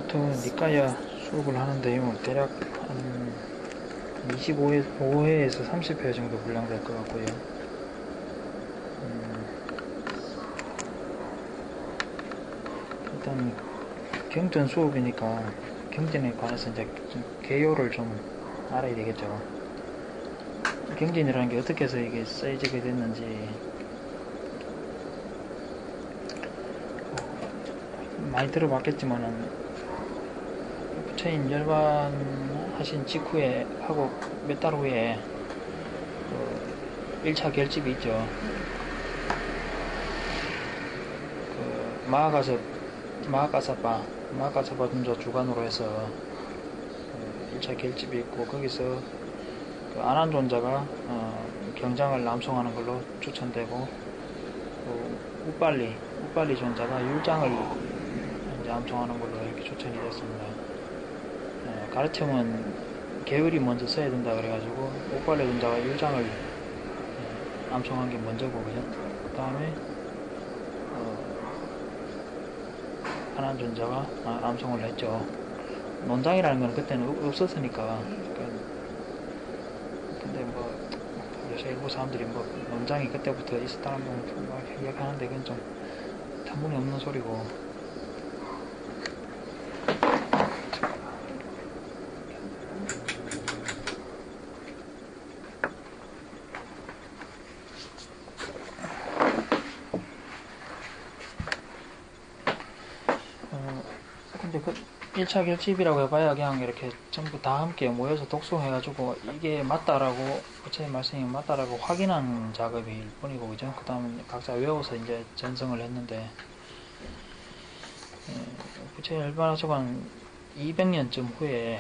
지금부터 니까야 수업을 하는데요. 대략 한 25회에서 30회 정도 분량될 것 같고요. 일단 경전 수업이니까 경전에 관해서 이제 좀 개요를 좀 알아야 되겠죠. 경전이라는 게 어떻게 해서 이게 써지게 됐는지 많이 들어봤겠지만은 부처님 열반하신 직후에 하고 몇 달 후에 그 1차 결집이 있죠. 그 마하가사바 존자 주관으로 해서 1차 결집이 있고, 거기서 그 아난 존자가 경장을 남송하는 걸로 추천되고, 우빨리 존자가 율장을 이제 암송하는 걸로 이렇게 추천이 됐습니다. 가르침은 계율이 먼저 써야 된다 그래가지고 우빨리 존자가 율장을 암송한 게 먼저고, 그죠? 그 다음에 아난 존자가 암송을 했죠. 논장이라는 건 그때는 없었으니까. 근데 뭐 요새 일부 사람들이 뭐 논장이 그때부터 있었다는 거 이야기하는데 그건 좀 터무니없는 소리고. 근데 그 1차 결집이라고 해봐야 그냥 이렇게 전부 다 함께 모여서 독송해가지고 이게 맞다라고, 부처님 말씀이 맞다라고 확인한 작업일 뿐이고, 그죠? 그 다음에 각자 외워서 이제 전승을 했는데, 부처님 열반하시고 한 200년쯤 후에,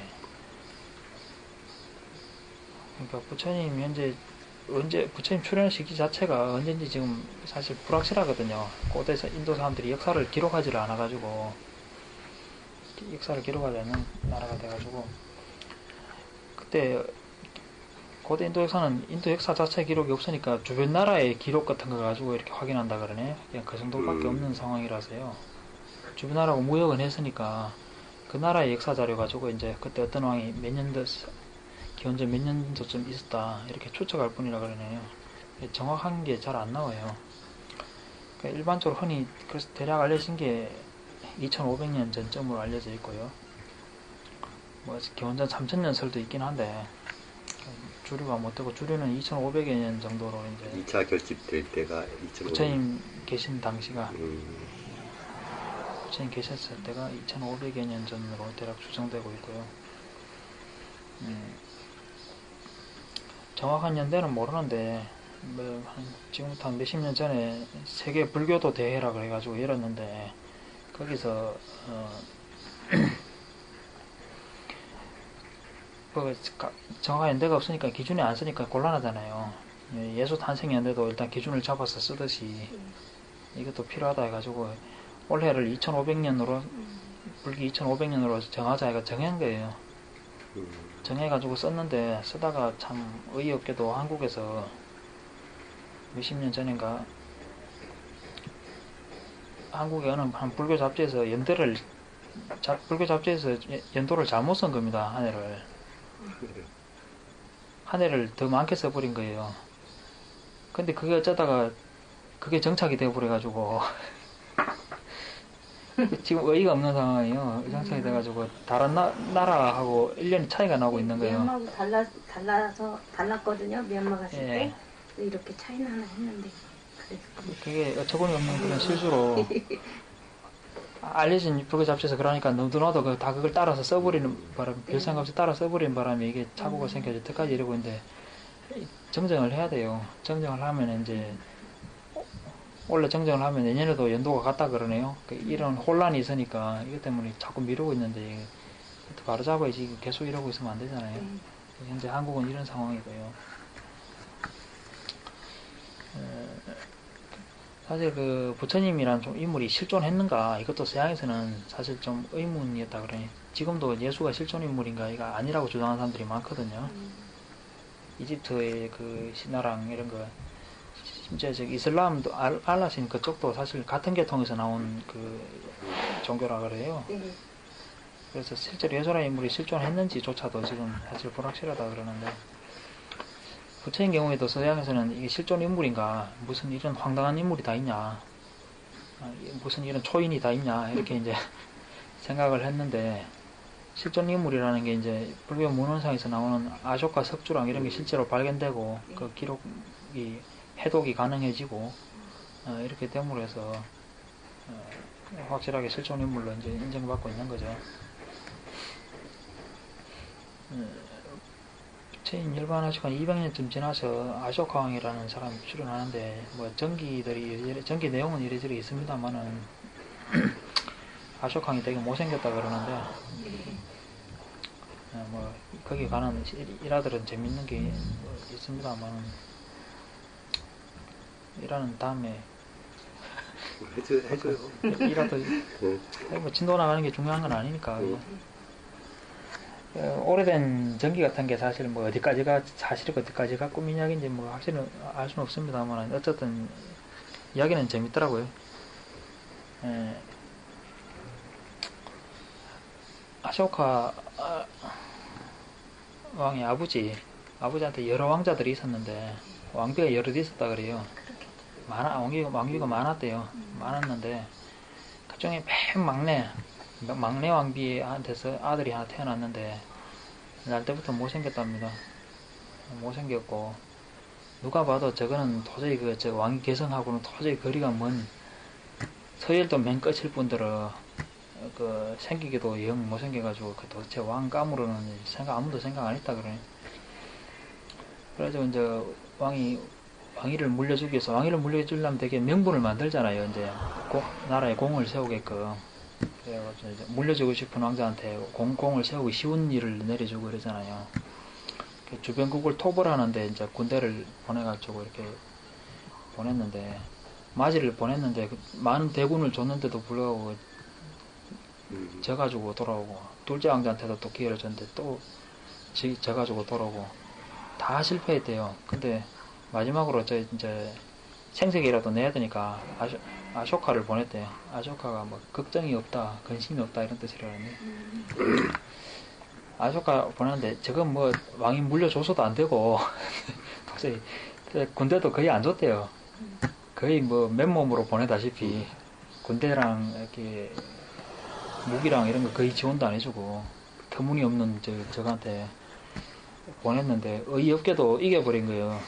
그러니까 부처님 현재 언제, 부처님 출현 시기 자체가 언젠지 지금 사실 불확실하거든요. 고대 인도 사람들이 역사를 기록하지를 않아가지고, 역사를 기록하지 않는 나라가 돼가지고, 그때 고대 인도 역사는 인도 역사 자체 기록이 없으니까 주변 나라의 기록 같은 거 가지고 이렇게 확인한다 그러네. 그냥 그 정도밖에 없는 상황이라서요. 주변 나라하고 무역은 했으니까 그 나라의 역사 자료 가지고 이제 그때 어떤 왕이 몇 년도, 기원전 몇 년도쯤 있었다 이렇게 추측할 뿐이라 그러네요. 정확한 게 잘 안 나와요. 그러니까 일반적으로 흔히 그래서 대략 알려진 게 2500년 전쯤으로 알려져 있고요. 뭐 기원전 3000년 설도 있긴 한데 주류가 못 되고, 주류는 2500여 년 정도로 이제 2차 결집될 때가 2500년. 부처님 계신 당시가 부처님 계셨을 때가 2500여 년 전으로 대략 추정되고 있고요. 정확한 연대는 모르는데 뭐 지금부터 한 몇십 년 전에 세계 불교도 대회라 그래가지고 열었는데, 거기서 정확한 연대가 없으니까 기준이 안 쓰니까 곤란하잖아요. 예수 탄생 연대도 일단 기준을 잡아서 쓰듯이 이것도 필요하다 해가지고 올해를 2500년으로 불기 2500년으로 정하자 해가 정한 거예요. 정해가지고 썼는데, 쓰다가 참 어이없게도 한국에서 몇십 년 전인가 한국의 어느 한 불교 잡지에서 불교 잡지에서 연도를 잘못 쓴 겁니다. 한 해를 더 많게 써버린 거예요. 근데 그게 어쩌다가 그게 정착이 되어버려가지고 지금 어이가 없는 상황이에요. 정착이 돼가지고 다른 나라하고 1년이 차이가 나고 있는 거예요. 미얀마하고 달랐거든요. 미얀마 갔을 때 이렇게 차이나 하나 했는데, 그게 어처구니 없는 그런 실수로 알려진 불교 잡지에서 그러니까 너도 다 그걸 따라서 써버리는 바람, 별 생각 없이 따라 써버리는 바람에 이게 착오가 생겨서 여태까지 이러고 있는데, 정정을 해야 돼요. 정정을 하면 이제 원래 정정을 하면 내년에도 연도가 같다 그러네요. 이런 혼란이 있으니까 이것 때문에 자꾸 미루고 있는데, 바로 잡아야지. 계속 이러고 있으면 안 되잖아요. 현재 한국은 이런 상황이고요. 사실 그 부처님이란 좀 인물이 실존했는가, 이것도 서양에서는 사실 좀 의문이었다 그러니, 지금도 예수가 실존 인물인가 이가 아니라고 주장하는 사람들이 많거든요. 이집트의 그 신화랑 이런 거, 심지어 이슬람도 알라신 그쪽도 사실 같은 계통에서 나온 그 종교라 그래요. 그래서 실제로 예솔아 인물이 실존했는지조차도 지금 사실 불확실하다 그러는데, 부처인 경우에도 서양에서는 이게 실존 인물인가, 무슨 이런 황당한 인물이 다 있냐, 무슨 이런 초인이 다 있냐, 이렇게 이제 생각을 했는데, 실존 인물이라는 게 이제 불교 문헌상에서 나오는 아쇼카 석주랑 이런 게 실제로 발견되고, 그 기록이, 해독이 가능해지고, 이렇게 됨으로 해서, 확실하게 실존 인물로 이제 인정받고 있는 거죠. 부처님 일반 아쇼카 200년쯤 지나서 아쇼카 왕이라는 사람이 출연하는데, 뭐 전기 내용은 이래저래 있습니다만은 아쇼카 왕이 되게 못생겼다 그러는데, 뭐 거기 가는 일화들은 재밌는 게 있습니다만은, 일화는 다음에 해줘요. 일화도 뭐 진도 나가는 게 중요한 건 아니니까. 오래된 전기 같은 게 사실 뭐 어디까지가 꿈 이야기인지 뭐 확실히 알 수는 없습니다만, 어쨌든 이야기는 재밌더라고요. 아쇼카 왕의 아버지한테 여러 왕자들이 있었는데, 왕비가 여럿 있었다 그래요. 왕비가 많았대요. 많았는데 그 중에 맨 막내 왕비한테서 아들이 하나 태어났는데, 날 때부터 못생겼답니다. 못생겼고, 누가 봐도 저거는 도저히 저 왕위 개성하고는 도저히 거리가 먼, 서열도 맨 끝일 뿐더러 생기기도 영 못생겨가지고 도대체 왕감으로는 아무도 생각 안 했다 그러네. 그래서 이제 왕위를 물려주기 위해서, 왕위를 물려주려면 되게 명분을 만들잖아요. 이제 나라에 공을 세우게끔. 그래가지고 이제 물려주고 싶은 왕자한테 공을 세우기 쉬운 일을 내려주고 그러잖아요. 주변국을 토벌하는데 이제 군대를 보내가지고 이렇게 보냈는데, 마지를 보냈는데 많은 대군을 줬는데도 불구하고 져가지고 돌아오고, 둘째 왕자한테도 또 기회를 줬는데 또 져가지고 돌아오고, 다 실패했대요. 근데 마지막으로 이제 생색이라도 내야 되니까 아쇼카를 보냈대요. 아쇼카가 뭐 걱정이 없다, 근심이 없다 이런 뜻이라는데, 아쇼카 보냈는데 저건 뭐 왕이 물려줘서도 안 되고 도저히 군대도 거의 안 줬대요. 거의 뭐 맨몸으로 보내다시피 군대랑 이렇게 무기랑 이런 거 거의 지원도 안 해주고 터무니없는 저한테 보냈는데, 어이없게도 이겨버린 거예요.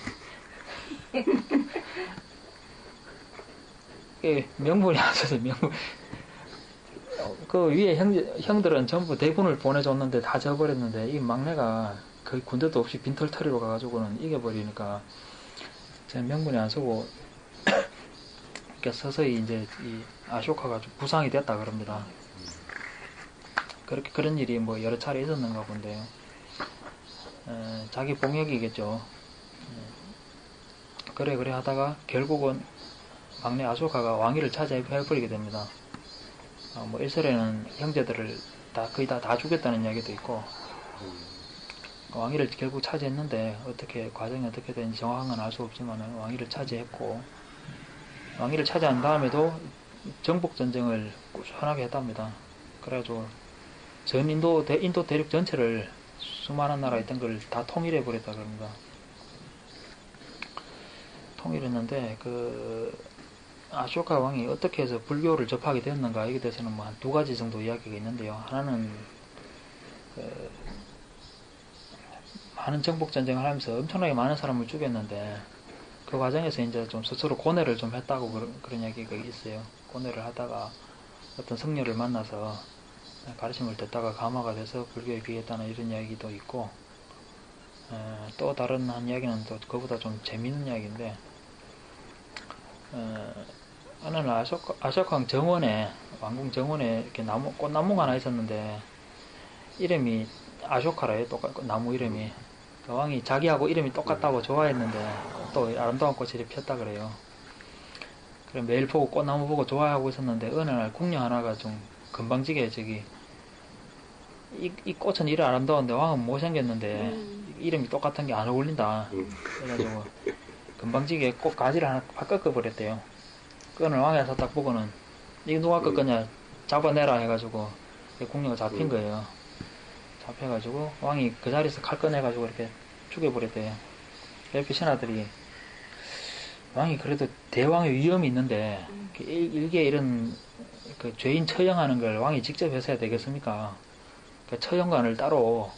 명분이 안 써서 그 위에 형들은 전부 대군을 보내줬는데 다 져버렸는데, 이 막내가 거의 군대도 없이 빈털터리로 가가지고는 이겨버리니까 제 명분이 안 서고 그러니까 서서히 이제 이 아쇼카가 좀 부상이 됐다 그럽니다. 그런 일이 뭐 여러 차례 있었는가 본데요. 자기 봉역이겠죠. 그래 하다가 결국은 막내 아쇼카가 왕위를 차지해버리게 됩니다. 뭐 일설에는 형제들을 거의 다 죽였다는 이야기도 있고, 왕위를 결국 차지했는데 과정이 어떻게 되는지 정확한 건 알 수 없지만 왕위를 차지했고, 왕위를 차지한 다음에도 정복 전쟁을 꾸준하게 했답니다. 그래가지고 전 인도 대륙 전체를 수많은 나라 있던 걸 다 통일해 버렸다 그럽니다. 통일했는데 아쇼카 왕이 어떻게 해서 불교를 접하게 되었는가, 이에 대해서는 뭐 한 두 가지 정도 이야기가 있는데요. 하나는 많은 정복 전쟁을 하면서 엄청나게 많은 사람을 죽였는데, 그 과정에서 이제 좀 스스로 고뇌를 좀 했다고 그런 이야기가 있어요. 고뇌를 하다가 어떤 성녀를 만나서 가르침을 듣다가 감화가 돼서 불교에 귀했다는 이런 이야기도 있고, 또 다른 한 이야기는 또 그보다 좀 재밌는 이야기인데, 어느 날 아쇼카왕 정원에, 왕궁 정원에 이렇게 꽃나무가 하나 있었는데, 이름이 아쇼카라요. 나무 이름이. 그 왕이 자기하고 이름이 똑같다고 좋아했는데, 또 아름다운 꽃이 이렇게 폈다 그래요. 그래 매일 보고 꽃나무 보고 좋아하고 있었는데, 어느 날 궁녀 하나가 좀 건방지게 이 꽃은 이래 아름다운데 왕은 못생겼는데 이름이 똑같은 게 안 어울린다. 그래가지고 건방지게 꽃 가지를 하나 확 꺾어버렸대요. 그거는 왕에서 딱 보고는 이거 누가 꺾었냐 잡아내라 해가지고 궁녀가 잡힌 거예요. 잡혀가지고 왕이 그 자리에서 칼 꺼내가지고 이렇게 죽여버렸대요. 옆에 신하들이 왕이 그래도 대왕의 위엄이 있는데 일개 이런 그 죄인 처형하는 걸 왕이 직접 했어야 되겠습니까? 그 처형관을 따로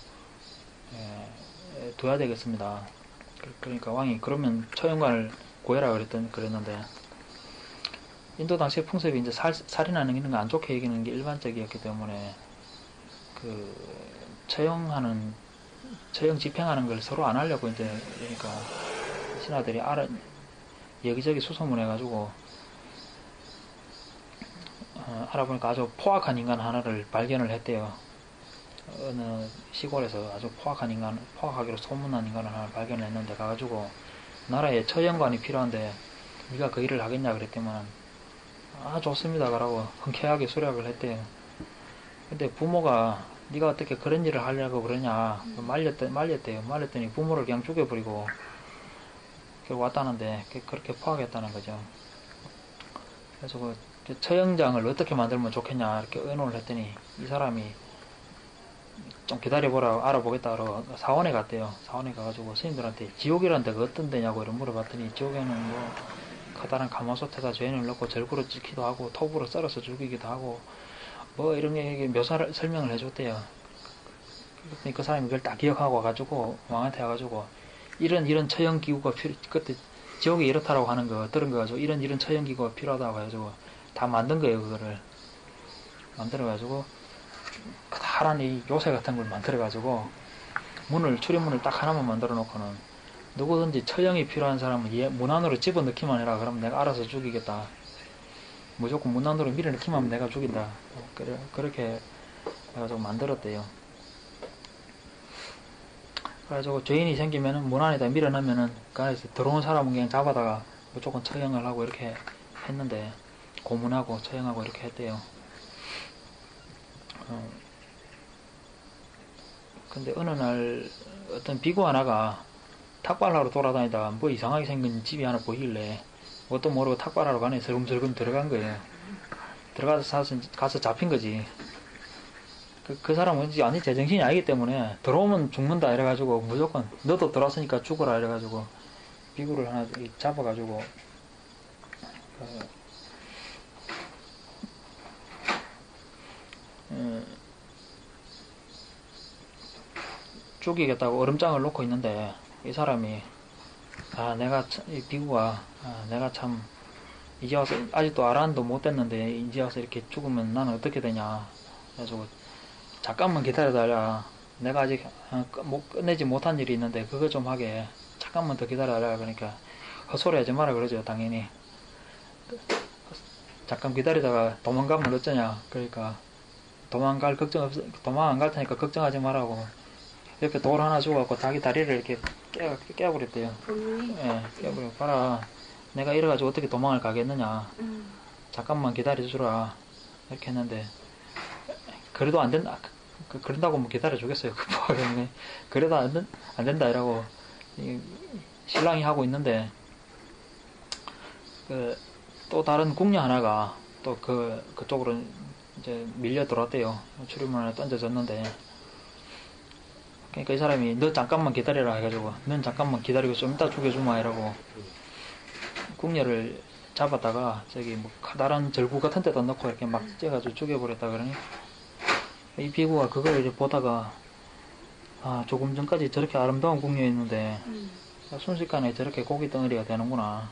둬야 되겠습니다. 그러니까 왕이 그러면 처형관을 구해라 그랬는데 인도 당시의 풍습이 이제 살인하는 거 안 좋게 여기는 게 일반적이었기 때문에 그 처형 집행하는 걸 서로 안 하려고 이제 그러니까 신하들이 여기저기 수소문해가지고 알아보니까 아주 포악한 인간 하나를 발견을 했대요. 어느 시골에서 아주 포악하기로 소문난 인간 하나를 발견했는데 가가지고 나라에 처형관이 필요한데 네가 그 일을 하겠냐 그랬더만 좋습니다 라고 흔쾌하게 수락을 했대요. 근데 부모가 네가 어떻게 그런 일을 하려고 그러냐 말렸대요. 말렸더니 부모를 그냥 죽여버리고 왔다는데 그렇게 포악했다는 거죠. 그래서 그 처형장을 어떻게 만들면 좋겠냐 이렇게 의논을 했더니 이 사람이 좀 기다려보라고 알아보겠다 그러고 사원에 갔대요. 사원에 가가지고 스님들한테 지옥이란 데가 어떤 데냐고 이런 물어봤더니 지옥에는 뭐 커다란 가마솥에다 죄인을 넣고 절구로 찢기도 하고 톱으로 썰어서 죽이기도 하고 뭐 이런 게 묘사를 설명을 해줬대요. 그랬더니 그 사람이 그걸 딱 기억하고 와가지고 왕한테 와가지고 이런 처형 기구가 그때 지옥이 이렇다라고 하는 거 들은 거 가지고 이런 처형 기구가 필요하다고 해가지고 다 만든 거예요. 그거를 만들어가지고 커다란 이 요새 같은 걸 만들어가지고 출입문을 딱 하나만 만들어 놓고는 누구든지 처형이 필요한 사람은 문 안으로 집어넣기만 해라. 그러면 내가 알아서 죽이겠다. 무조건 문 안으로 밀어넣기만 하면 내가 죽인다. 그렇게 해가지고 만들었대요. 그래가지고 죄인이 생기면은 문 안에다 밀어넣으면은 그 안에서 들어온 사람은 그냥 잡아다가 무조건 처형을 하고 이렇게 했는데 고문하고 처형하고 이렇게 했대요. 근데 어느 날 어떤 비구 하나가 탁발하러 돌아다니다가 뭐 이상하게 생긴 집이 하나 보이길래 뭣도 모르고 탁발하러 가네 슬금슬금 들어간 거예요. 가서 잡힌 거지. 그 사람은 왠지 아니 제정신이 아니기 때문에 들어오면 죽는다 이래가지고 무조건 너도 들어왔으니까 죽어라 이래가지고 비구를 하나 잡아가지고 죽이겠다고 얼음장을 놓고 있는데 이 사람이 이 비구가 내가 참 이제 와서 아직도 아란도 못 됐는데 이제 와서 이렇게 죽으면 나는 어떻게 되냐 그래가지고 잠깐만 기다려달라. 내가 아직 끝내지 못한 일이 있는데 그거 좀 하게 잠깐만 더 기다려달라. 그러니까 헛소리 하지 마라 그러죠. 당연히 잠깐 기다리다가 도망가면 어쩌냐. 그러니까 도망 안 갈 테니까 걱정하지 말라고 옆에 돌 하나 주고갖고 자기 다리를 이렇게 깨버렸대요. 예, 깨버리고 봐라. 내가 이래가지고 어떻게 도망을 가겠느냐. 잠깐만 기다려주라. 이렇게 했는데 그래도 안 된다. 그런다고 뭐 기다려주겠어요. 급하게. 그래도 안 된다. 이라고 신랑이 하고 있는데 또 다른 궁녀 하나가 또 그쪽으로 이제 밀려 들어왔대요. 출입문 안에 던져졌는데 그러니까 이 사람이 너 잠깐만 기다려라 해가지고 넌 잠깐만 기다리고 좀 이따 죽여주마 이라고 궁녀를 잡았다가 저기 뭐 커다란 절구 같은 데다 넣고 이렇게 막 째가지고 죽여버렸다 그러니 이 비구가 그걸 이렇게 보다가 조금 전까지 저렇게 아름다운 궁녀였는데 순식간에 저렇게 고기 덩어리가 되는구나.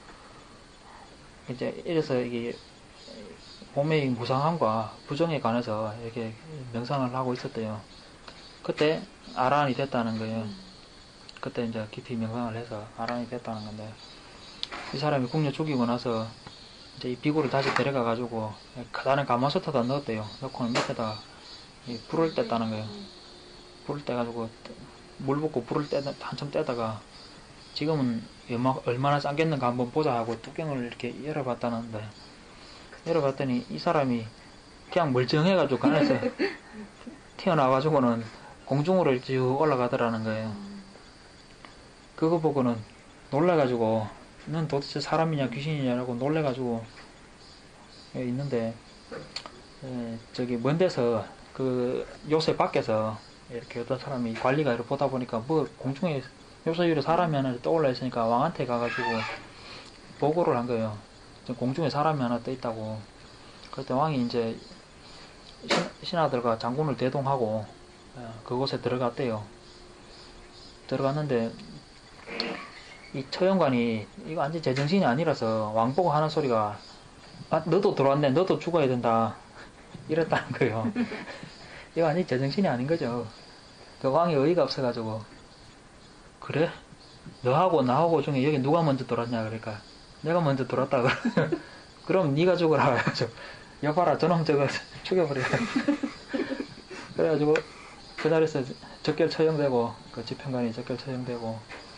이제 이래서 이게 몸의 무상함과 부정에 관해서 이렇게 명상을 하고 있었대요. 그때 아란이 됐다는 거예요. 그때 이제 깊이 명상을 해서 아란이 됐다는 건데 이 사람이 궁녀 죽이고 나서 이제 이 비구를 다시 데려가 가지고 커다란 가마솥에다 넣었대요. 넣고는 밑에다 불을 뗐다는 거예요. 불을 떼가지고 물 붓고 불을 한참 떼다가 지금은 얼마나 짱겠는가 한번 보자 하고 뚜껑을 이렇게 열어봤다는데 열어봤더니 이 사람이 그냥 멀쩡해가지고 그 안에서 튀어나와가지고는 공중으로 이렇게 올라가더라는 거예요. 그거 보고는 놀라가지고 넌 도대체 사람이냐 귀신이냐라고 놀래가지고 있는데 저기 먼 데서 그 요새 밖에서 이렇게 어떤 사람이 관리가 이렇게 보다 보니까 뭐 공중에 요새 위로 사람이 하나 떠올라 있으니까 왕한테 가가지고 보고를 한 거예요. 공중에 사람이 하나 떠 있다고. 그때 왕이 이제 신하들과 장군을 대동하고 그곳에 들어갔대요. 들어갔는데 이 처형관이 이거 완전 제정신이 아니라서 왕 보고 하는 소리가 아 너도 들어왔네, 너도 죽어야 된다, 이랬다는 거예요. 이거 완전 제정신이 아닌 거죠. 그 왕이 어이가 없어가지고 그래? 너하고 나하고 중에 여기 누가 먼저 들어왔냐 그러니까 내가 먼저 들어왔다. 그럼 네가 죽어라. 그래가지고 여봐라 저놈 저거 죽여버려. 그래가지고 그 자리에서 적결 처형되고 그 집행관이 적결 처형되고,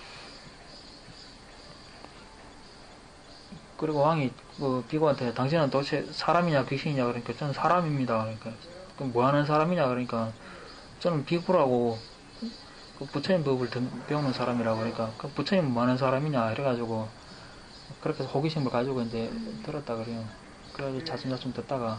그리고 왕이 그 비구한테 당신은 도대체 사람이냐 귀신이냐 그러니까 저는 사람입니다. 그러니까 그럼 뭐하는 사람이냐 그러니까 저는 비구라고 그 부처님 법을 배우는 사람이라고. 그러니까 그 부처님 뭐하는 사람이냐 이래가지고 그렇게 호기심을 가지고 이제 들었다 그래요. 그래가지고 자슴자슴 듣다가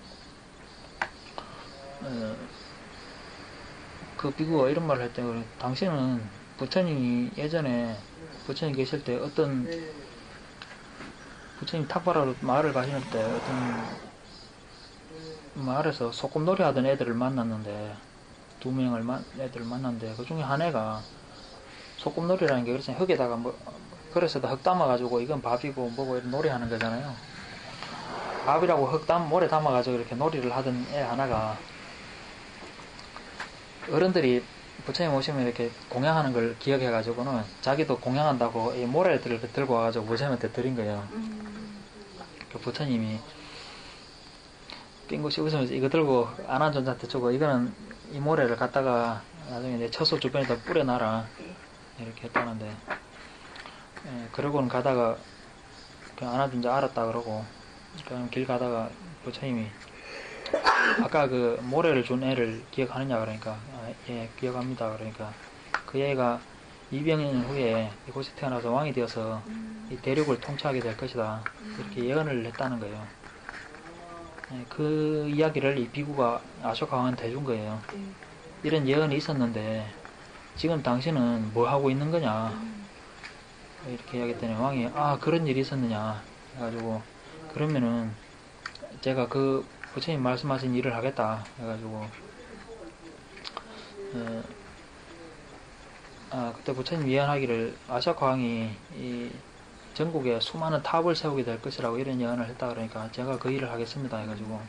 그 비구가 이런 말을 했대요. 그래, 당신은 부처님이 예전에 부처님 계실 때 어떤 부처님 탁발하러 마을을 가시는 때 어떤 마을에서 소꿉놀이 하던 애들을 만났는데 두 명을 애들을 만났는데 그 중에 한 애가 소꿉놀이라는 게 그렇잖아요. 흙에다가 뭐 그릇에다 흙 담아가지고 이건 밥이고 뭐고 이런 놀이 하는 거잖아요. 밥이라고 모래 담아가지고 이렇게 놀이를 하던 애 하나가 어른들이 부처님 오시면 이렇게 공양하는 걸 기억해가지고는 자기도 공양한다고 이 모래를 들고 와가지고 부처님한테 드린 거예요. 그 부처님이 빙긋이 웃으면서 이거 들고 안한존자한테 주고 이거는 이 모래를 갖다가 나중에 내 처소 주변에다 뿌려놔라 이렇게 했다는데, 그러고는 가다가 그 안한존자 알았다 그러고 그냥 길 가다가 부처님이 아까 그 모래를 준 애를 기억하느냐 그러니까 예 기억합니다. 그러니까 그 애가 200년 후에 이곳에 태어나서 왕이 되어서 이 대륙을 통치하게 될 것이다 이렇게 예언을 했다는 거예요. 그 이야기를 이 비구가 아쇼카 왕한테 해준 거예요. 이런 예언이 있었는데 지금 당신은 뭐 하고 있는 거냐 이렇게 이야기했더니 왕이 아 그런 일이 있었느냐 해가지고 그러면은 제가 그 부처님 말씀하신 일을 하겠다 해가지고 그때 부처님 예언하기를 아쇼카 왕이 이 전국에 수많은 탑을 세우게 될 것이라고 이런 예언을 했다 그러니까 제가 그 일을 하겠습니다 해가지고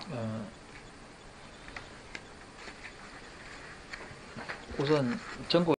우선 전국